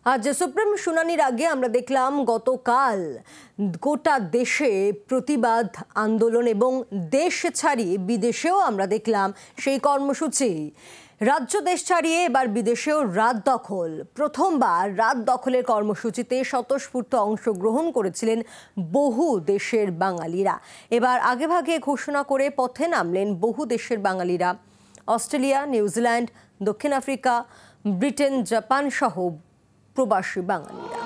আজ সুপ্রিম শুনানির আগে আমরা দেখলাম গতকাল গোটা দেশে প্রতিবাদ আন্দোলন এবং দেশ ছাড়িয়ে বিদেশেও আমরা দেখলাম সেই কর্মসূচি। রাজ্য দেশ ছাড়িয়ে এবার বিদেশেও রাত দখল। প্রথমবার রাত দখলের কর্মসূচিতে স্বতঃস্ফূর্ত অংশগ্রহণ করেছিলেন বহু দেশের বাঙালিরা। এবার আগেভাগে ঘোষণা করে পথে নামলেন বহু দেশের বাঙালিরা। অস্ট্রেলিয়া, নিউজিল্যান্ড, দক্ষিণ আফ্রিকা, ব্রিটেন, জাপান সহ প্রবাসী বাঙালিরা।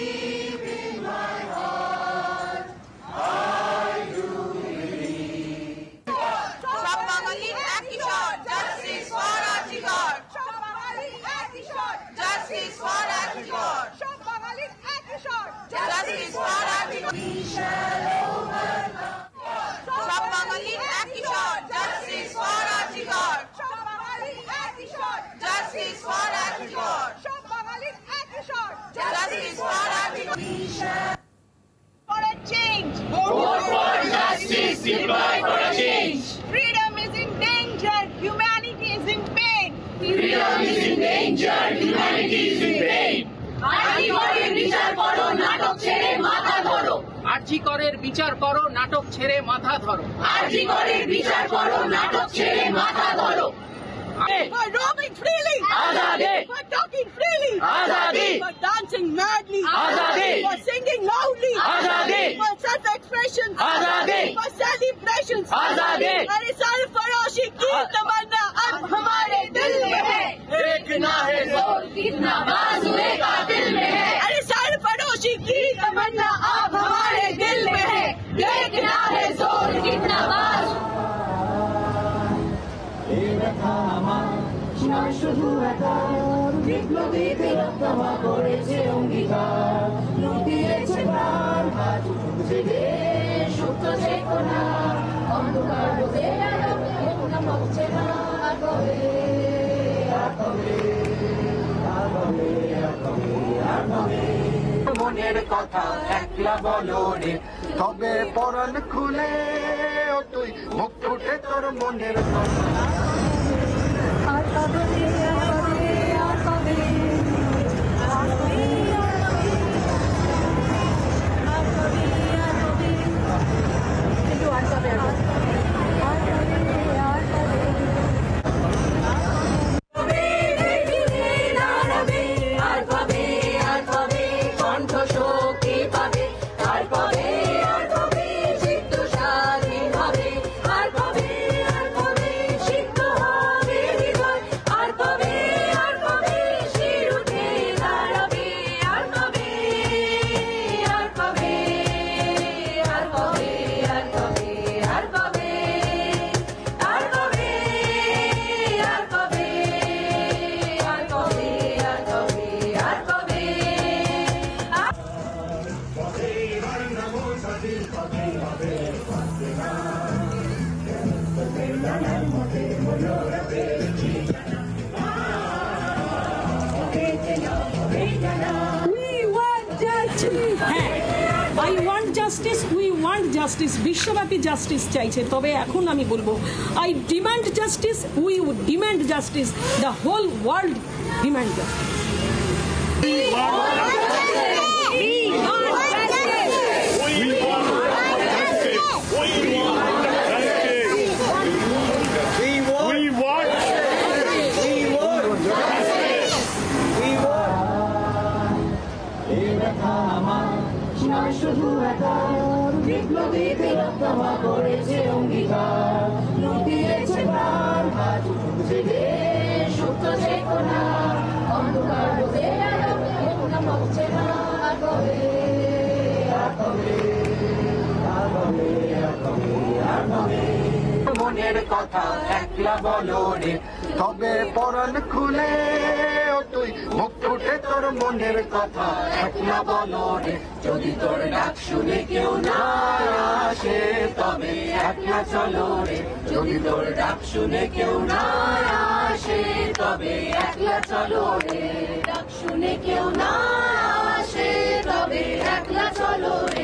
For a change. Vote for justice. Deploy for a change. Freedom is in danger. Humanity is in pain. Freedom is in danger. Humanity is in pain. আরজিকরের বিচার করো, নাটক ছেড়ে মাথা ধরো। আরজিকরের বিচার করো, নাটক ছেড়ে মাথা ধরো। আরজিকরের বিচার করো, নাটক ছেড়ে মাথা ধরো। For roaming freely. Azadi. For talking freely. Azadi. For dancing madly. Azadi. For singing loudly. Azadi. For self-expression. Azadi. For celebrations. Azadi. अरे सरफरोशी की तमन्ना अब हमारे दिल में है। देखना है जोर कितना बाजुए कातिल में है। अरे सरफरोशी की तमन्ना अब हमारे दिल में है। देखना है जोर कितना बाज। শুধু একা বিপ্লবী তিরোত্তমা করেছে অঙ্গীকার, লুটিয়েছে প্রাণ আজ জেগে সুপ্ত চেতনা, অন্ধকার রোদে এখন মরছে না আর কবে, আর কবে, আর কবে, আর কবে, আর কবে। মনের কথা একলা বলো রে, তবে পরাণ খুলে ও তুই মুখ ফুটে তোর মনের কথা। আর কবে, আর কবে, আর কবে, আর কবে, আর কবে, আর কবে, কিন্তু আর কবে, আর কবে, আর কবে, আর কবে, আর কবে কণ্ঠ শক্তি পাবে, আর কবে, আর কবে চিত্ত স্বাধীন হবে, আর কবে, আর কবে সিদ্ধ হবে হৃদয়, আর কবে, আর কবে শির উঠে দাঁড়াবে, আর কবে, আর কবে, আর কবে, আর কবে, আর কবে, আর কবে, আর কবে, আর কবে, আর কবে, আর কবে। I want justice, we want justice, বিশ্বব্যাপী জাস্টিস চাইছে। তবে এখন আমি বলবো I demand justice, we would demand justice, the whole world demand justice. শুধু একা বিপ্লবী তিরোত্তমা করেছে অঙ্গীকার, লুটিয়েছে প্রাণ আজ জেগে সুপ্ত চেতনা, অন্ধকার রোদে এখন মরছে না আর কবে, আর কবে, আর কবে, আর কবে, আর কবে। মনের কথা একলা বলো রে, তবে পরাণ খুলে ও তুই মুখ ফুটে তোর মনের কথা একলা বলো রে। যদি তোর ডাক শুনে কেউ না আসে তবে একলা চলো রে, যদি তোর ডাক শুনে কেউ না আসে তবে একলা চলো রে, ডাক শুনে কেউ না আসে তবে একলা চলো রে।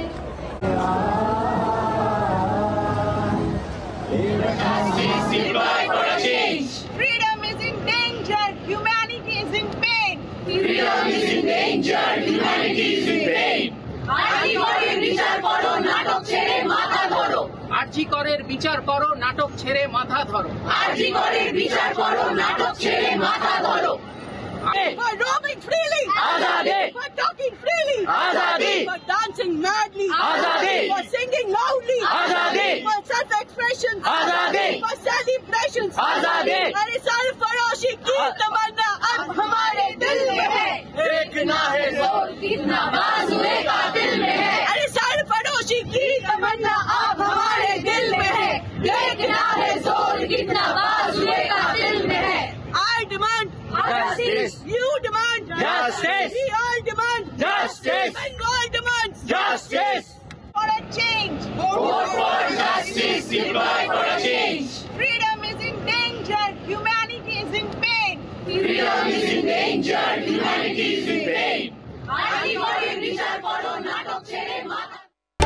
Deploy for a change. Freedom is in danger. Humanity is in pain. Freedom is in danger, humanity is in pain. আরজিকরের বিচার করো, নাটক ছেড়ে মাথা ধরো। আরজিকরের বিচার করো, নাটক ছেড়ে মাথা ধরো। আরজিকরের বিচার করো, নাটক ছেড়ে মাথা ধরো। For roaming freely. Azadi. For talking freely. Azadi. For dancing madly. Azadi. For singing loudly. Azadi. For self-expression. Azadi. For celebrations. Azadi. अरे सरफरोशी की तमन्ना अब हमारे दिल में है। देखना है जोर कितना बाजुए का दिल में है। अरे सरफरोशी की तमन्ना अब हमारे दिल में है। देखना है जोर कितना बाजुए का दिल में है। I demand Justice. You demand Justice. We all demand Justice. Bengal demands Justice. for a change. Vote for justice, deploy for a change. Freedom is in danger. Humanity is in pain. Freedom is in danger, humanity is in pain. আরজিকরের বিচার করো, নাটক ছেড়ে মাথা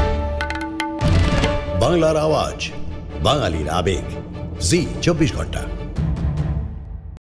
বাংলার আওয়াজ, বাঙালির আবেগ, জি 24 ঘন্টা।